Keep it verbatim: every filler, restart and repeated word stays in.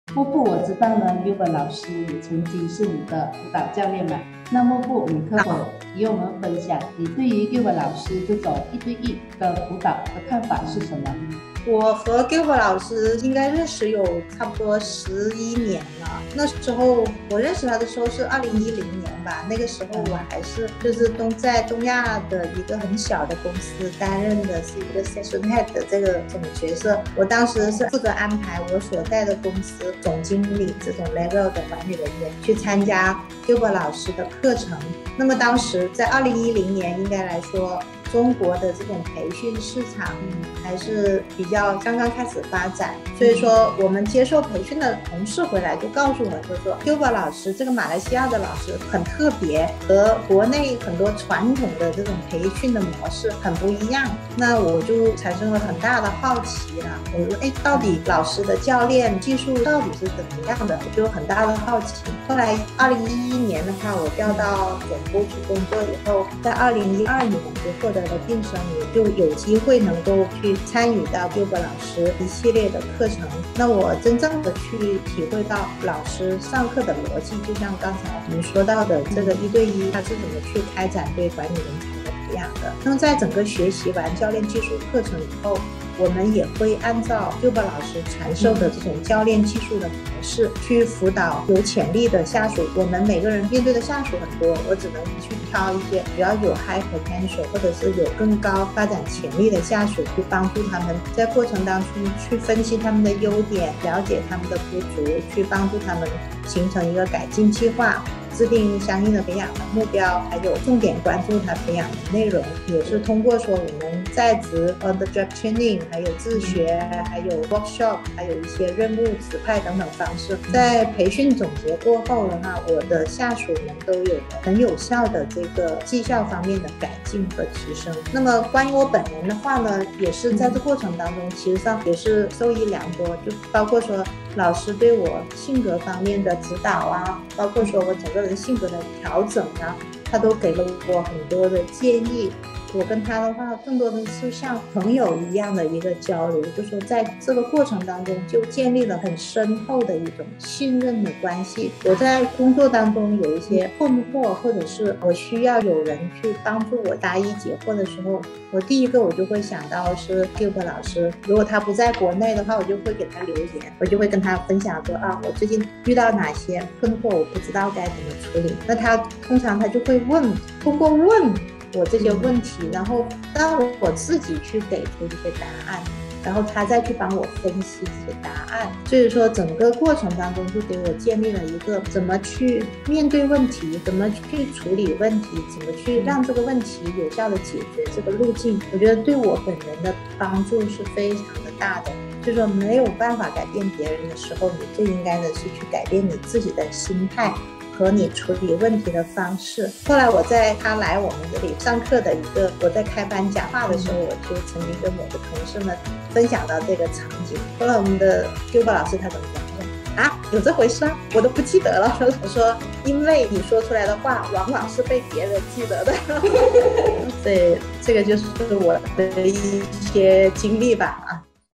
莫布，我知道呢，Gilbert 老师也曾经是你的辅导教练嘛。那莫布，你可否与我们分享你对于 Gilbert 老师这种一对一的辅导的看法是什么？ 我和 Gilbert 老师应该认识有差不多十一年了。那时候我认识他的时候是二零一零年吧，那个时候我还是就是东在东亚的一个很小的公司担任的是一个 session head 的这个这种角色。我当时是负责安排我所在的公司总经理这种 level 的管理人员去参加 Gilbert 老师的课程。那么当时在二零一零年应该来说，中国的这种培训市场还是比较刚刚开始发展，所以说我们接受培训的同事回来就告诉我，就说 Gilbert 老师这个马来西亚的老师很特别，和国内很多传统的这种培训的模式很不一样。那我就产生了很大的好奇了，我说哎，到底老师的教练技术到底是怎么样的，我就有很大的好奇。后来二零一一年的话，我调到总部去工作以后，在二零一二年就获得了晋升，也就有机会能够去参与到 Gilbert 老师一系列的课程。那我真正的去体会到老师上课的逻辑，就像刚才你说到的这个一对一，他是怎么去开展对管理人才的培养的。那么在整个学习完教练技术课程以后，我们也会按照 Gilbert 老师传授的这种教练技术的模式去辅导有潜力的下属。我们每个人面对的下属很多，我只能去挑一些比较有 high potential 或者是有更高发展潜力的下属，去帮助他们在过程当中去分析他们的优点，了解他们的不足，去帮助他们形成一个改进计划，制定相应的培养的目标，还有重点关注他培养的内容。也是通过说我们在职 on the job training， 还有自学，还有 workshop， 还有一些任务指派等等方式，在培训总结过后的话，我的下属们都有很有效的这个绩效方面的改进和提升。那么关于我本人的话呢，也是在这过程当中其实上也是受益良多，就包括说老师对我性格方面的指导啊，包括说我整个人性格的调整啊，他都给了我很多的建议。我跟他的话更多的是像朋友一样的一个交流，就说在这个过程当中就建立了很深厚的一种信任的关系。我在工作当中有一些困惑，或者是我需要有人去帮助我答疑解惑的时候，我第一个我就会想到是 Gilbert 老师。如果他不在国内的话，我就会给他留言，我就会跟他分享说啊，我最近遇到哪些困惑，我不知道该怎么处理。那他通常他就会问，通过问我这些问题，然后当我自己去给出一些答案，然后他再去帮我分析这些答案。所以说整个过程当中就给我建立了一个怎么去面对问题，怎么去处理问题，怎么去让这个问题有效的解决这个路径。我觉得对我本人的帮助是非常的大的。就是说没有办法改变别人的时候，你最应该的是去改变你自己的心态和你处理问题的方式。后来我在他来我们这里上课的一个，我在开班讲话的时候，我就曾经跟我的同事们分享到这个场景。后来我们的 Gilbert 老师他怎么讲？啊，有这回事啊，我都不记得了。我说，因为你说出来的话往往是被别人记得的。所以这个就是我的一些经历吧。